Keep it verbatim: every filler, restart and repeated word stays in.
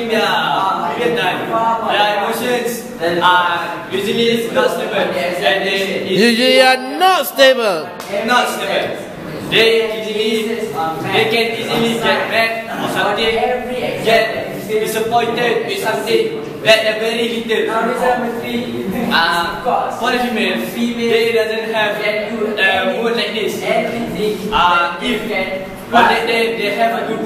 Their period time, their emotions are usually not stable, and they usually are not stable. Not stable. They easily, they can easily get mad or something, get disappointed with something that are very little. Uh, for the female, they doesn't have a uh, mood like this. Uh, if but they, they, they have a good